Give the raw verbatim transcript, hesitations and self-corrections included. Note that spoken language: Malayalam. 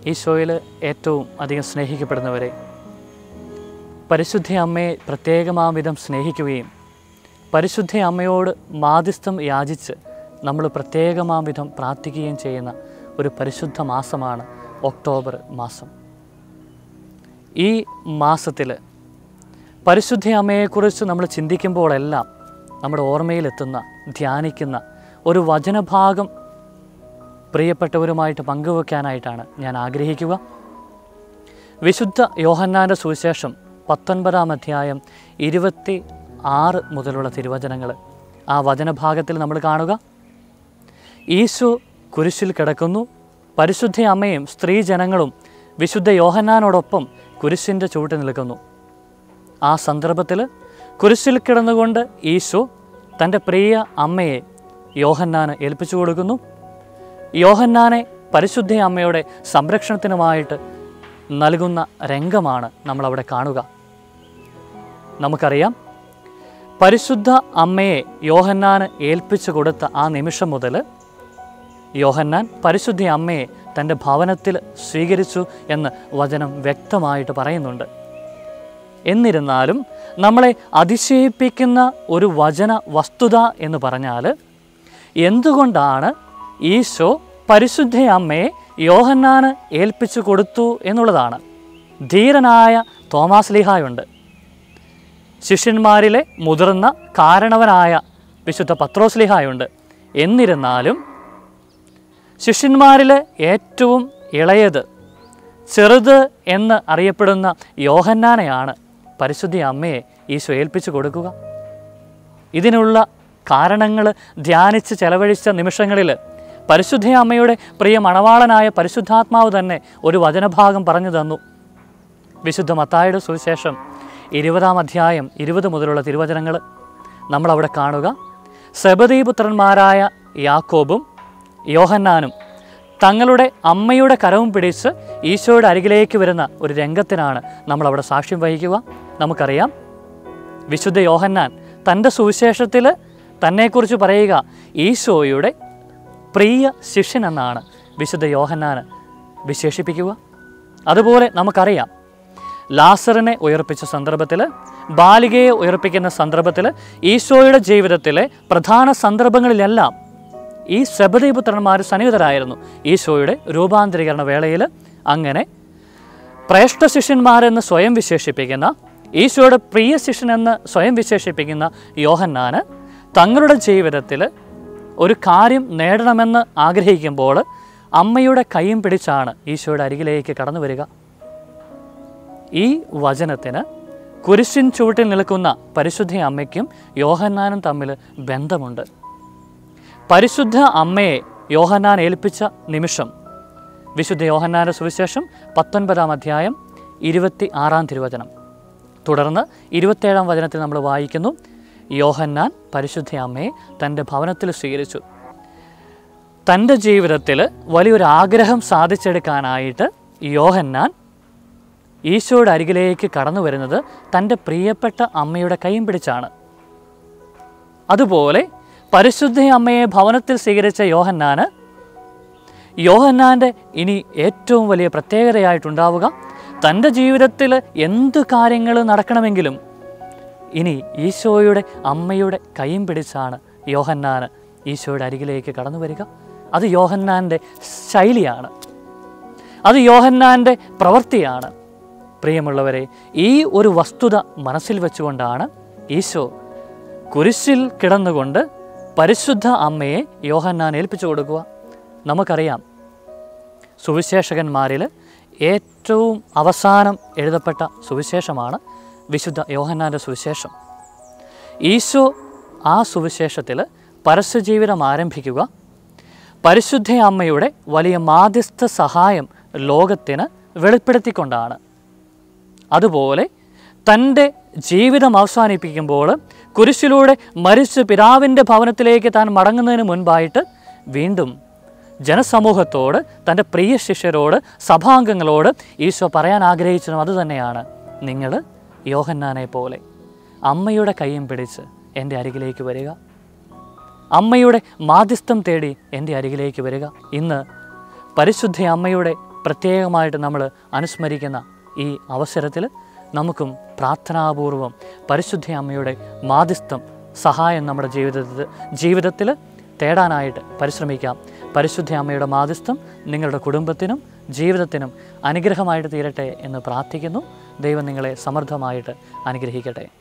ഈശോയിൽ ഏറ്റവും അധികം സ്നേഹിക്കപ്പെടുന്നവരെ, പരിശുദ്ധ അമ്മയെ പ്രത്യേകമാം വിധം സ്നേഹിക്കുകയും പരിശുദ്ധ അമ്മയോട് മാധ്യസ്ഥം യാചിച്ച് നമ്മൾ പ്രത്യേകമാം വിധം പ്രാർത്ഥിക്കുകയും ചെയ്യുന്ന ഒരു പരിശുദ്ധ മാസമാണ് ഒക്ടോബർ മാസം. ഈ മാസത്തിൽ പരിശുദ്ധ അമ്മയെക്കുറിച്ച് നമ്മൾ ചിന്തിക്കുമ്പോഴെല്ലാം നമ്മുടെ ഓർമ്മയിലെത്തുന്ന, ധ്യാനിക്കുന്ന ഒരു വചനഭാഗം പ്രിയപ്പെട്ടവരുമായിട്ട് പങ്കുവെക്കാനായിട്ടാണ് ഞാൻ ആഗ്രഹിക്കുക. വിശുദ്ധ യോഹന്നാൻ്റെ സുവിശേഷം പത്തൊൻപതാം അധ്യായം ഇരുപത്തി ആറ് മുതലുള്ള തിരുവചനങ്ങൾ. ആ വചനഭാഗത്തിൽ നമ്മൾ കാണുക, ഈശോ കുരിശിൽ കിടക്കുന്നു. പരിശുദ്ധ അമ്മയും സ്ത്രീജനങ്ങളും വിശുദ്ധ യോഹന്നാനോടൊപ്പം കുരിശിൻ്റെ ചുവട്ടിൽ നിൽക്കുന്നു. ആ സന്ദർഭത്തിൽ കുരിശിൽ കിടന്നുകൊണ്ട് ഈശോ തൻ്റെ പ്രിയ അമ്മയെ യോഹന്നാന് ഏൽപ്പിച്ചു കൊടുക്കുന്നു. യോഹന്നാനെ പരിശുദ്ധ അമ്മയുടെ സംരക്ഷണത്തിനുമായിട്ട് നൽകുന്ന രംഗമാണ് നമ്മളവിടെ കാണുക. നമുക്കറിയാം, പരിശുദ്ധ അമ്മയെ യോഹന്നാന് ഏൽപ്പിച്ചു കൊടുത്ത ആ നിമിഷം മുതൽ യോഹന്നാൻ പരിശുദ്ധ അമ്മയെ തൻ്റെ ഭവനത്തിൽ സ്വീകരിച്ചു എന്ന് വചനം വ്യക്തമായിട്ട് പറയുന്നുണ്ട്. എന്നിരുന്നാലും നമ്മളെ അതിശയിപ്പിക്കുന്ന ഒരു വചന വസ്തുത എന്ന് പറഞ്ഞാൽ, എന്തുകൊണ്ടാണ് ഈശോ പരിശുദ്ധ അമ്മയെ യോഹന്നാന് ഏൽപ്പിച്ചു കൊടുത്തു എന്നുള്ളതാണ്. ധീരനായ തോമാസ് ലീഹായുണ്ട്, ശിഷ്യന്മാരിലെ മുതിർന്ന കാരണവനായ വിശുദ്ധ പത്രോസ് ലീഹായുണ്ട്. എന്നിരുന്നാലും ശിഷ്യന്മാരിലെ ഏറ്റവും ഇളയത്, ചെറുത് എന്ന് അറിയപ്പെടുന്ന യോഹന്നാനെയാണ് പരിശുദ്ധ അമ്മയെ ഈശോ ഏൽപ്പിച്ചു കൊടുക്കുക. ഇതിനുള്ള കാരണങ്ങൾ ധ്യാനിച്ച് ചെലവഴിച്ച നിമിഷങ്ങളിൽ പരിശുദ്ധ അമ്മയുടെ പ്രിയ മണവാളനായ പരിശുദ്ധാത്മാവ് തന്നെ ഒരു വചനഭാഗം പറഞ്ഞു തന്നു. വിശുദ്ധ മത്തായിയുടെ സുവിശേഷം ഇരുപതാം അധ്യായം ഇരുപത് മുതലുള്ള തിരുവചനങ്ങൾ നമ്മളവിടെ കാണുക. സെബദീപുത്രന്മാരായ യാക്കോബും യോഹന്നാനും തങ്ങളുടെ അമ്മയുടെ കരവും പിടിച്ച് ഈശോയുടെ അരികിലേക്ക് വരുന്ന ഒരു രംഗത്തിനാണ് നമ്മളവിടെ സാക്ഷ്യം വഹിക്കുക. നമുക്കറിയാം, വിശുദ്ധ യോഹന്നാൻ തൻ്റെ സുവിശേഷത്തിൽ തന്നെക്കുറിച്ച് പറയുക ഈശോയുടെ പ്രിയ ശിഷ്യൻ എന്നാണ് വിശുദ്ധ യോഹന്നാന് വിശേഷിപ്പിക്കുക. അതുപോലെ നമുക്കറിയാം, ലാസറിനെ ഉയർപ്പിച്ച സന്ദർഭത്തിൽ, ബാലികയെ ഉയർപ്പിക്കുന്ന സന്ദർഭത്തിൽ, ഈശോയുടെ ജീവിതത്തിലെ പ്രധാന സന്ദർഭങ്ങളിലെല്ലാം ഈ സെബദീപുത്രന്മാർ സന്നിഹിതരായിരുന്നു ഈശോയുടെ രൂപാന്തരീകരണ വേളയിൽ. അങ്ങനെ ശ്രേഷ്ഠ ശിഷ്യന്മാരെന്ന് സ്വയം വിശേഷിപ്പിക്കുന്ന, ഈശോയുടെ പ്രിയ ശിഷ്യനെന്ന് സ്വയം വിശേഷിപ്പിക്കുന്ന യോഹന്നാന് തങ്ങളുടെ ജീവിതത്തിൽ ഒരു കാര്യം നേടണമെന്ന് ആഗ്രഹിക്കുമ്പോൾ അമ്മയുടെ കൈയും പിടിച്ചാണ് ഈശോയുടെ അരികിലേക്ക് കടന്നു വരിക. ഈ വചനത്തിന് കുരിശിൻ ചുവട്ടിൽ നിൽക്കുന്ന പരിശുദ്ധ അമ്മയ്ക്കും യോഹന്നാനും തമ്മിൽ ബന്ധമുണ്ട്. പരിശുദ്ധ അമ്മയെ യോഹന്നാൻ ഏൽപ്പിച്ച നിമിഷം വിശുദ്ധ യോഹന്നാൻ്റെ സുവിശേഷം പത്തൊൻപതാം അധ്യായം ഇരുപത്തി ആറാം തിരുവചനം. തുടർന്ന് ഇരുപത്തേഴാം വചനത്തിൽ നമ്മൾ വായിക്കുന്നു, യോഹന്നാൻ പരിശുദ്ധ അമ്മയെ തൻ്റെ ഭവനത്തിൽ സ്വീകരിച്ചു. തൻ്റെ ജീവിതത്തിൽ വലിയൊരു ആഗ്രഹം സാധിച്ചെടുക്കാനായിട്ട് യോഹന്നാൻ ഈശോയുടെ അരികിലേക്ക് കടന്നു വരുന്നത് തൻ്റെ പ്രിയപ്പെട്ട അമ്മയുടെ കൈയും പിടിച്ചാണ്. അതുപോലെ പരിശുദ്ധ അമ്മയെ ഭവനത്തിൽ സ്വീകരിച്ച യോഹന്നാന് യോഹന്നാൻ്റെ ഇനി ഏറ്റവും വലിയ പ്രത്യേകതയായിട്ടുണ്ടാവുക, തൻ്റെ ജീവിതത്തിൽ എന്ത് കാര്യങ്ങൾ നടക്കണമെങ്കിലും ഇനി ഈശോയുടെ അമ്മയുടെ കൈയും പിടിച്ചാണ് യോഹന്നാന് ഈശോയുടെ അരികിലേക്ക് കടന്നു വരിക. അത് യോഹന്നാൻ്റെ ശൈലിയാണ്, അത് യോഹന്നാൻ്റെ പ്രവൃത്തിയാണ്. പ്രിയമുള്ളവരെ, ഈ ഒരു വസ്തുത മനസ്സിൽ വെച്ചുകൊണ്ടാണ് ഈശോ കുരിശിൽ കിടന്നുകൊണ്ട് പരിശുദ്ധ അമ്മയെ യോഹന്നാൻ ഏൽപ്പിച്ചു കൊടുക്കുക. നമുക്കറിയാം, സുവിശേഷകന്മാരിൽ ഏറ്റവും അവസാനം എഴുതപ്പെട്ട സുവിശേഷമാണ് വിശുദ്ധ യോഹന്നാൻ്റെ സുവിശേഷം. ഈശോ ആ സുവിശേഷത്തിൽ പരസ്യജീവിതം ആരംഭിക്കുക പരിശുദ്ധ അമ്മയുടെ വലിയ മാധ്യസ്ഥ സഹായം ലോകത്തിന് വെളിപ്പെടുത്തിക്കൊണ്ടാണ്. അതുപോലെ തൻ്റെ ജീവിതം അവസാനിപ്പിക്കുമ്പോൾ കുരിശിലൂടെ മരിച്ച് പിതാവിൻ്റെ ഭവനത്തിലേക്ക് താൻ മടങ്ങുന്നതിന് മുൻപായിട്ട് വീണ്ടും ജനസമൂഹത്തോട്, തൻ്റെ പ്രിയ ശിഷ്യരോട്, സഭാംഗങ്ങളോട് ഈശോ പറയാൻ ആഗ്രഹിച്ചതും അതുതന്നെയാണ്, നിങ്ങൾ യോഹന്നാനെ പോലെ അമ്മയുടെ കൈയും പിടിച്ച് എൻ്റെ അരികിലേക്ക് വരിക, അമ്മയുടെ മാധ്യസ്ഥം തേടി എൻ്റെ അരികിലേക്ക് വരിക. ഇന്ന് പരിശുദ്ധ അമ്മയുടെ പ്രത്യേകമായിട്ട് നമ്മൾ അനുസ്മരിക്കുന്ന ഈ അവസരത്തിൽ നമുക്കും പ്രാർത്ഥനാപൂർവം പരിശുദ്ധ അമ്മയുടെ മാധ്യസ്ഥം സഹായം നമ്മുടെ ജീവിതത്തിൽ ജീവിതത്തിൽ തേടാനായിട്ട് പരിശ്രമിക്കാം. പരിശുദ്ധ അമ്മയുടെ മാധ്യസ്ഥം നിങ്ങളുടെ കുടുംബത്തിനും ജീവിതത്തിനും അനുഗ്രഹമായിട്ട് തീരട്ടെ എന്ന് പ്രാർത്ഥിക്കുന്നു. ദൈവം നിങ്ങളെ സമൃദ്ധമായിട്ട് അനുഗ്രഹിക്കട്ടെ.